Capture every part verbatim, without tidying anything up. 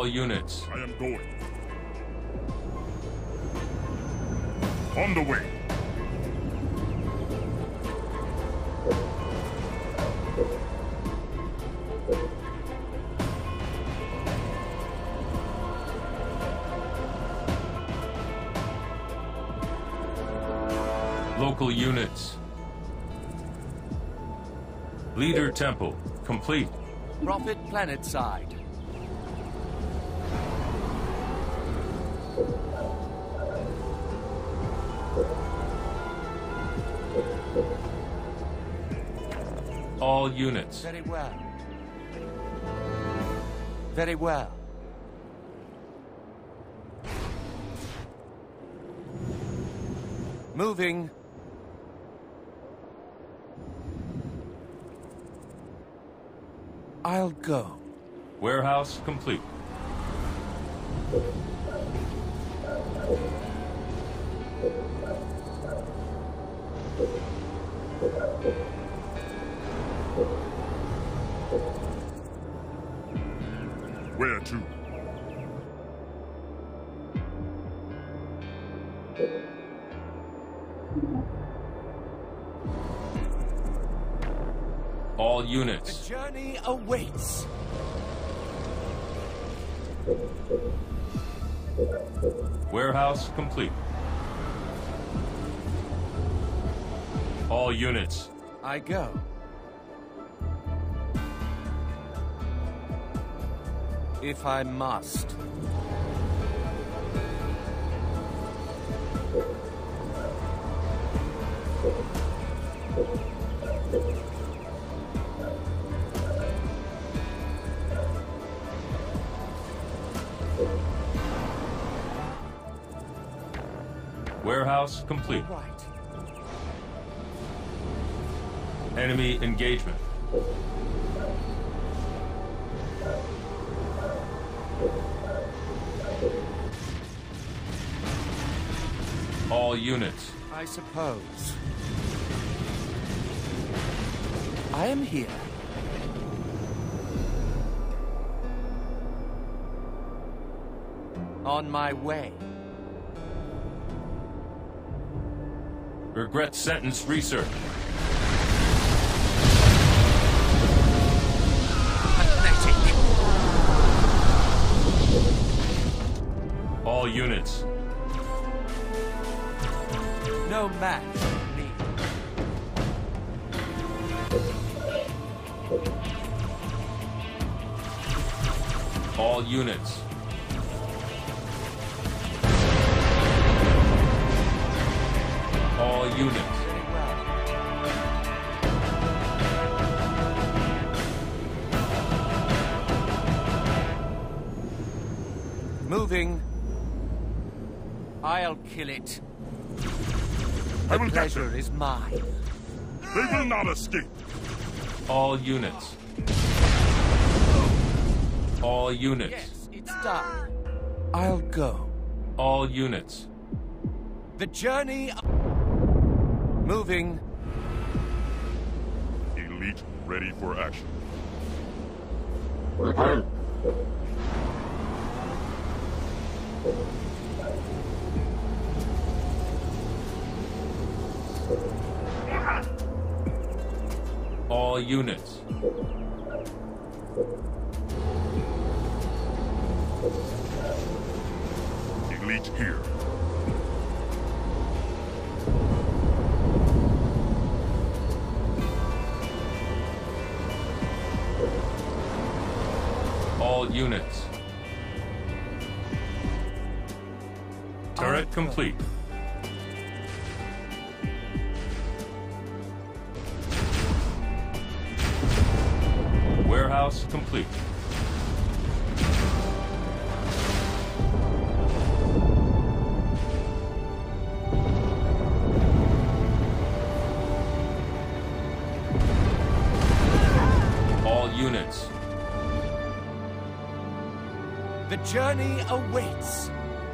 All units. I am going. On the way. Local units. Leader Temple, complete. Prophet planet side. All units. Very well. Very well. Moving. I'll go. Warehouse complete. Where to? All units. The journey awaits. Warehouse complete. All units. I go. If I must. Warehouse complete. Right. Enemy engagement. All units. I suppose. I am here. On my way. Regret sentence research. Pathetic. All units. No match for me. All units. All units. Very well. Moving. I'll kill it. I The will catch pleasure them. is mine. They will not escape. All units. All units. Yes, it's done. I'll go. All units. The journey... Moving. Elite ready for action. All units. Elite here. All units. Turret complete. Warehouse complete. All units. The journey awaits.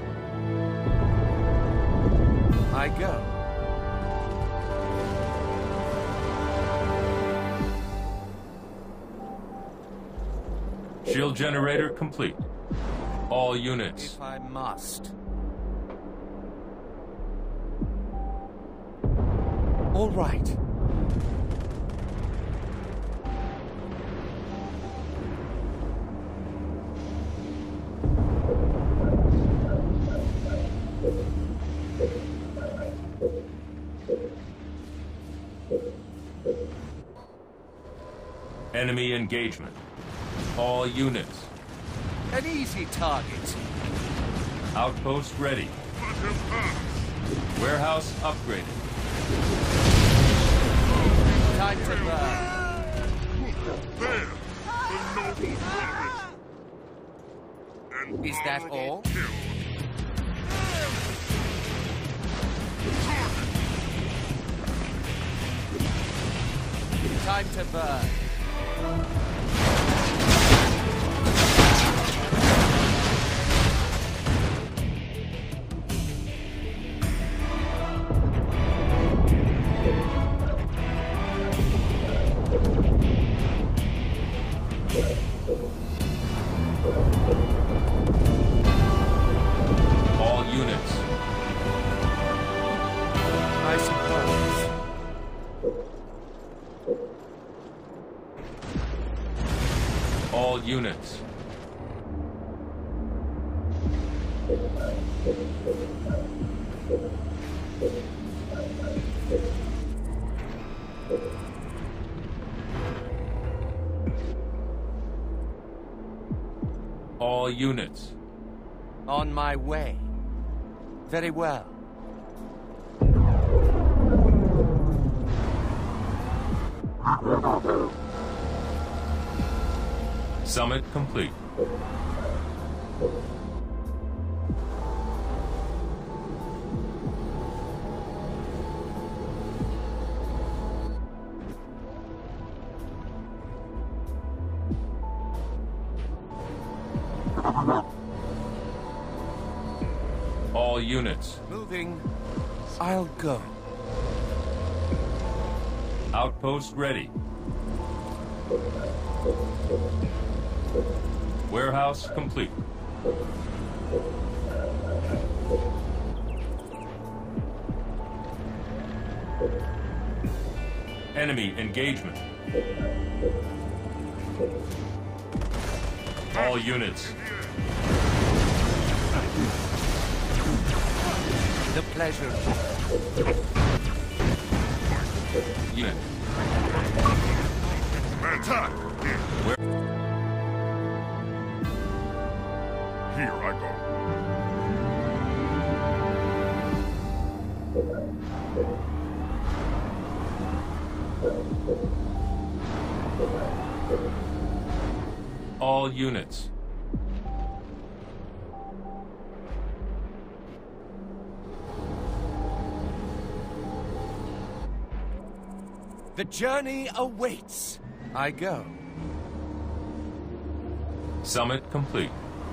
I go. Shield generator complete. All units. If I must. All right. Enemy engagement. All units. An easy target. Outpost ready. Let him pass. Warehouse upgraded. Time to burn. There, the noble prophet. And Is that honorable all? kill. Time to burn. All units. I suppose. All units. All units. On my way. Very well. Summit complete. All units. Moving. I'll go. Outpost ready. Warehouse complete. Enemy engagement. All units. The pleasure. Unit. Attack! Where? Here I go. All units. The journey awaits. I go. Summit complete.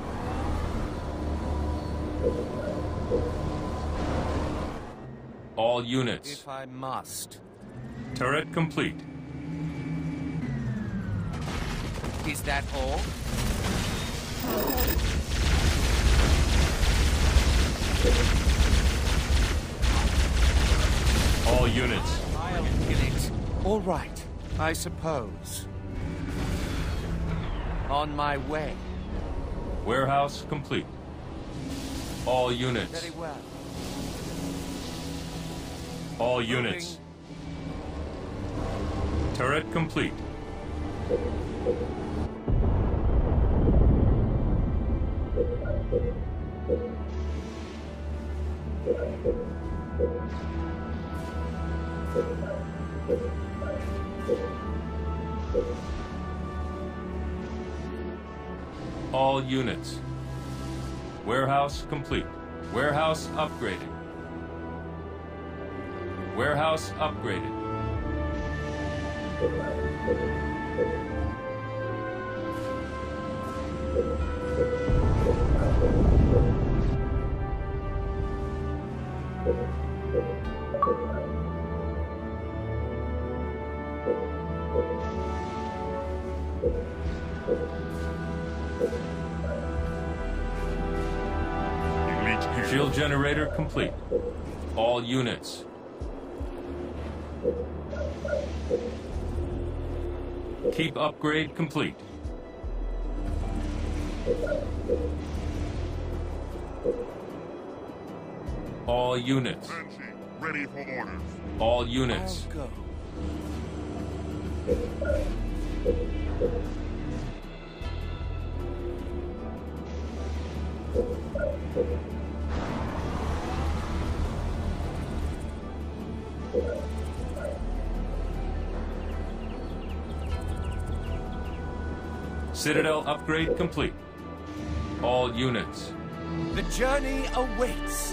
All units. If I must. Turret complete. Is that all? All units. I'll kill it. All right, I suppose. On my way. Warehouse complete. All units. Very well. All units. Turret complete. All units. Warehouse complete. Warehouse upgraded. Warehouse upgraded. Shield generator complete. All units. Keep upgrade complete. All units. Banshee, ready for orders. All units. I'll go. Citadel upgrade complete. All units. The journey awaits.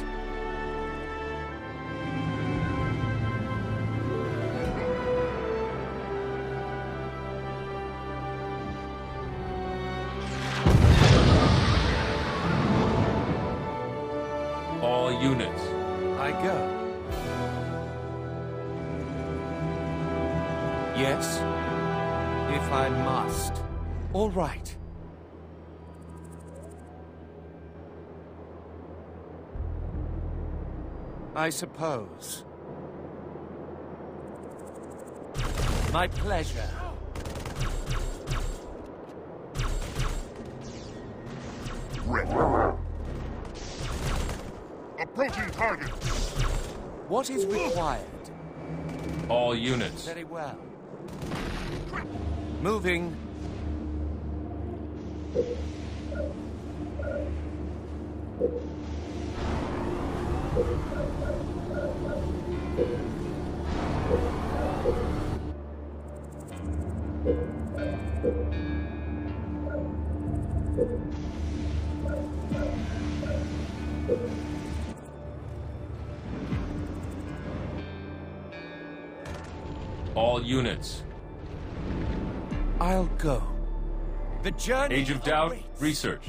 All units. I go. Yes, if I must. All right. I suppose. My pleasure. Ready. Approaching target. What is required? All units. Very well. Moving. All units. I'll go. The journey Age of Doubt awaits. researched.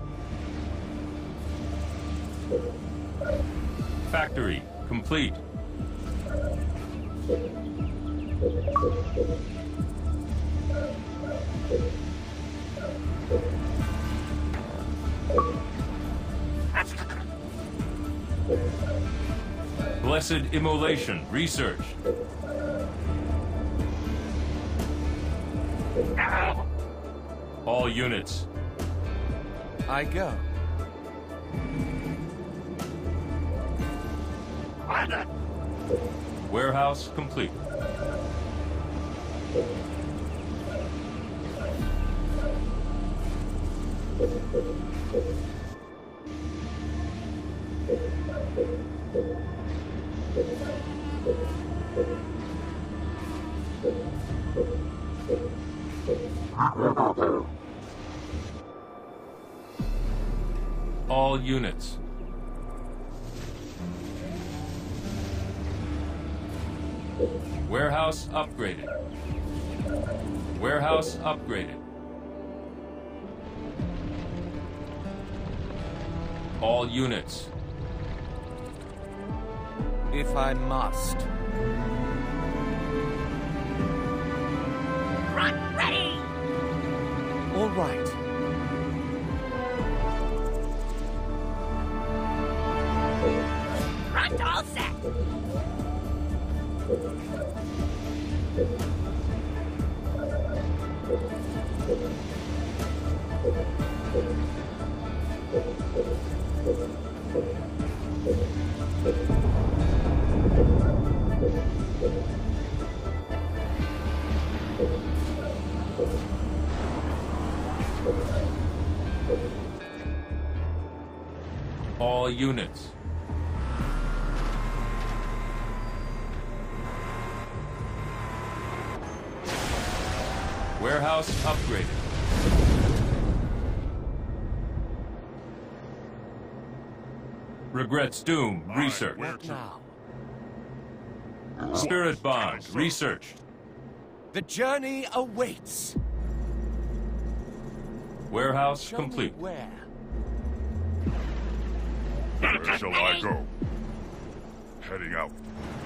Factory complete. Blessed Immolation researched. All units. I go. Warehouse complete. All units. Warehouse upgraded. Warehouse upgraded. All units. If I must. Front ready! All right. Front all set! All units. Warehouse upgraded. Regrets Doom research. Where What to? now? Spirit Bond researched. The journey awaits. Warehouse Show complete. me where. Where shall I go? Heading out.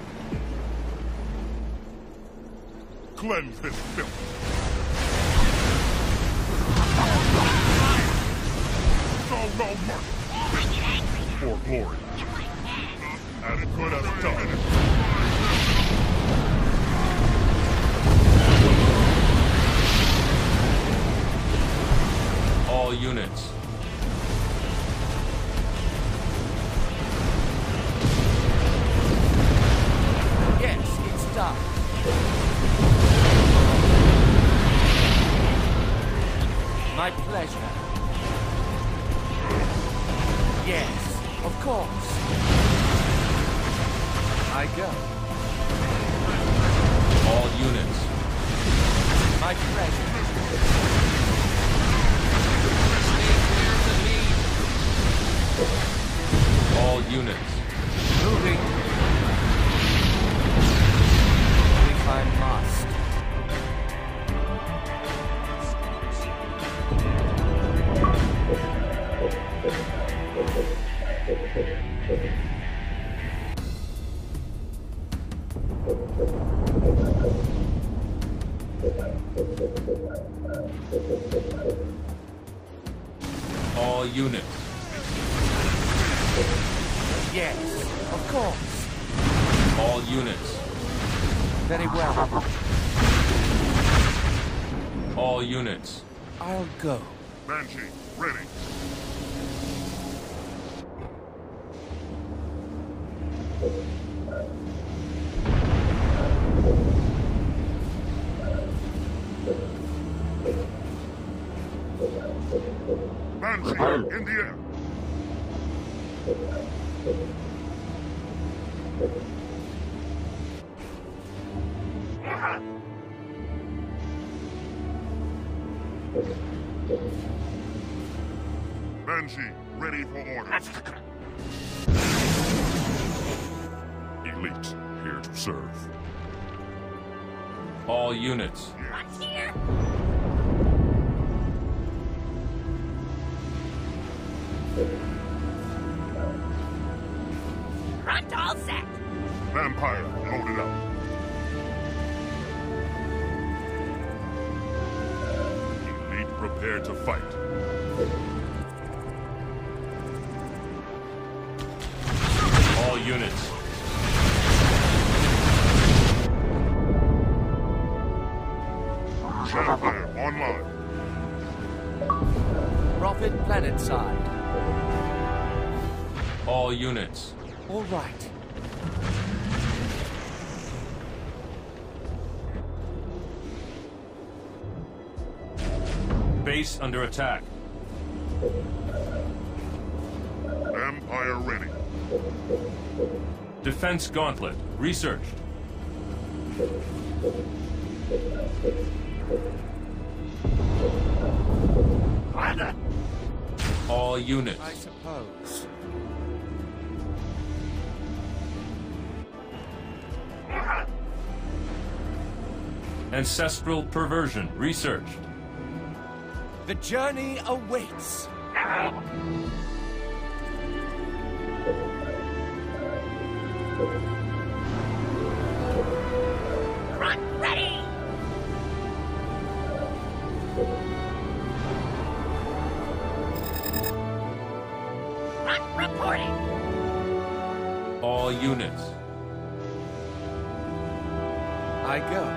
Cleanse this filth. Show no mercy. I get angry now! for glory. As good as done. All units. Yes, it's done. My pleasure. Yes, of course. I go. All units. My pleasure. All units. Moving. If I must. All units. Yes, of course. All units. Very well. All units. I'll go. Banshee, ready. Banshee, in the air. Banshee, ready for orders. Elite, here to serve. All units. I'm here. Front all set. Vampire, loaded up. Elite, prepare to fight. All units. Shadowfire, online. Prophet planet side. All units. All right. Base under attack. Vampire ready. Defense gauntlet. Researched. All units. I suppose. Ancestral perversion. Researched. The journey awaits. Front ready. Front reporting. All units. I go.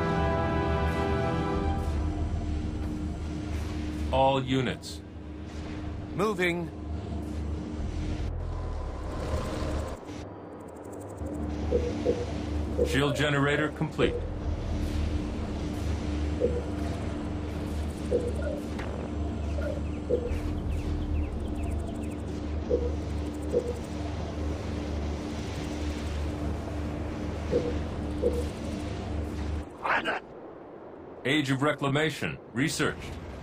All units. Moving. Shield generator complete. Age of Reclamation. Researched.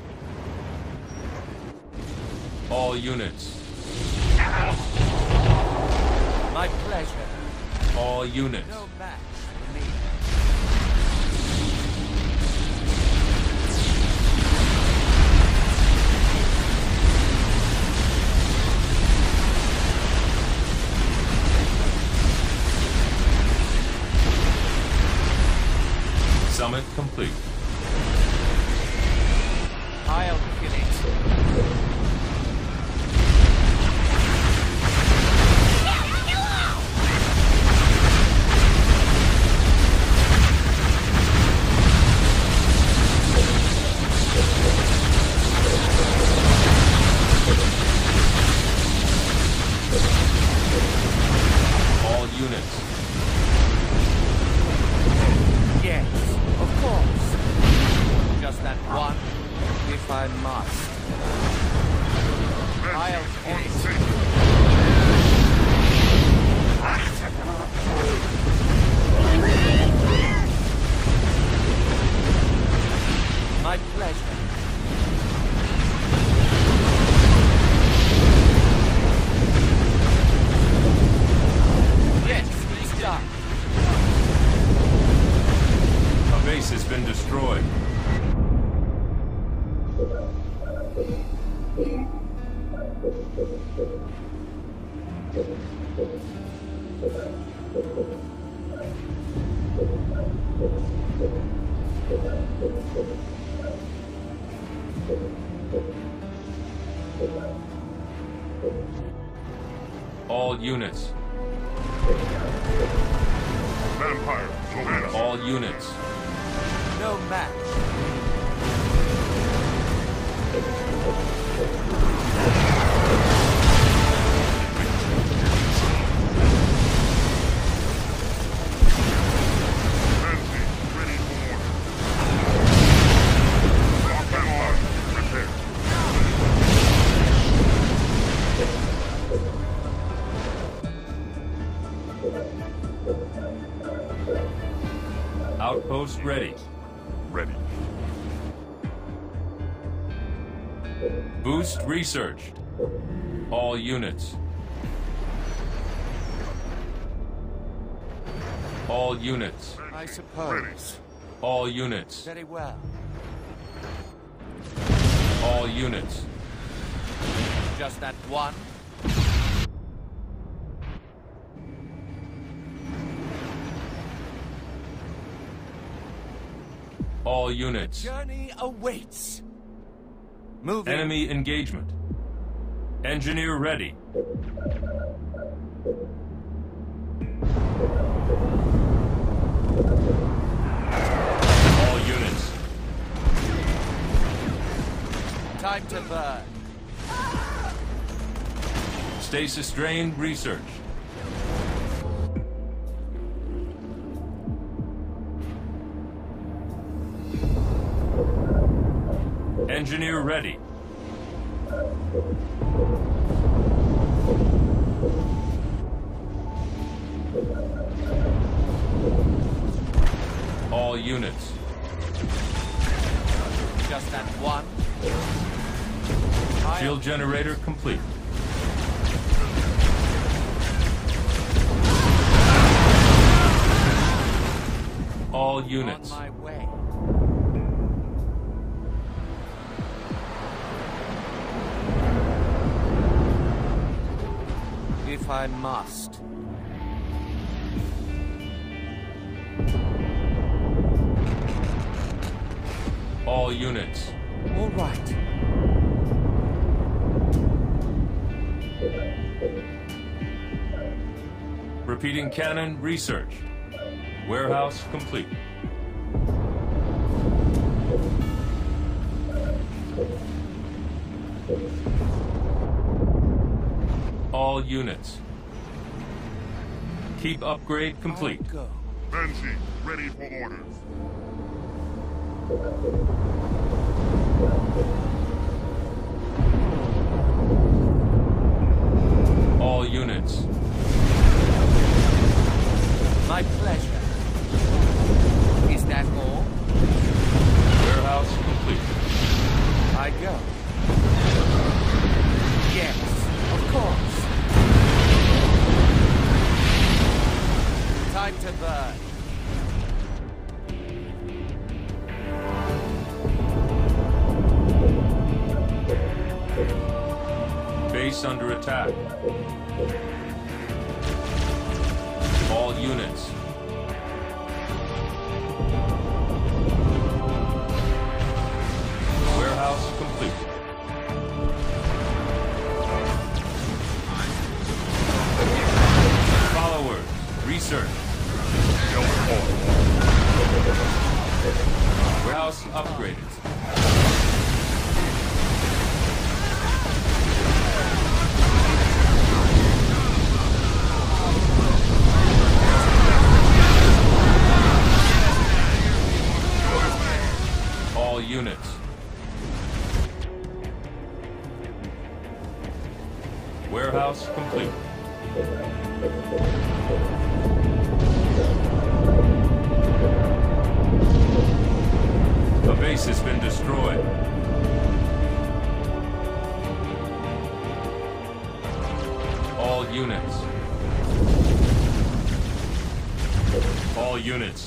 All units. My pleasure. All units. No match for me. Summit complete. I'll kill it. All units. Vampire, Joanna. All units. No match. Nancy, ready for order. Vampire, prepare. Outpost ready. Ready. Boost researched. All units. All units. I suppose. All units. Very well. All units. Just that one? All units. Journey awaits. Moving. Enemy engagement. Engineer ready. All units. Time to burn. Stasis drain research. Engineer ready. All units. Just that one? Shield generator complete. All units. On my way. If I must. All units. All right. Repeating cannon research. Warehouse complete. All units. Keep upgrade complete. I'll go. Nancy, ready for orders. All units. My pleasure. Is that all? Warehouse complete. I go. Yes, of course. Time to burn. Base under attack. All units. Warehouse complete. Followers, research. Warehouse upgraded. All units. Warehouse complete. The base has been destroyed. All units. All units.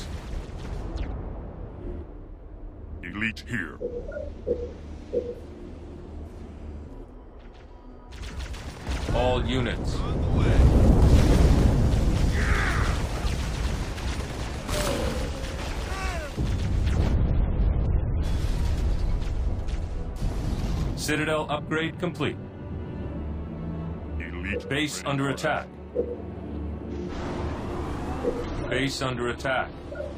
Elite here. All units. Citadel upgrade complete. Elite Base ready under for attack. Base under attack.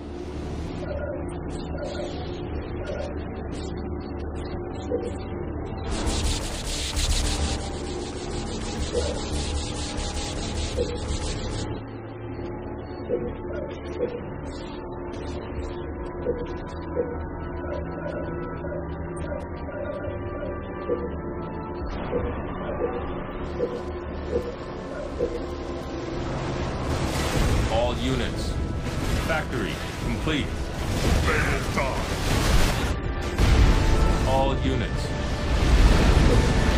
All units. Factory complete. They will die. All units.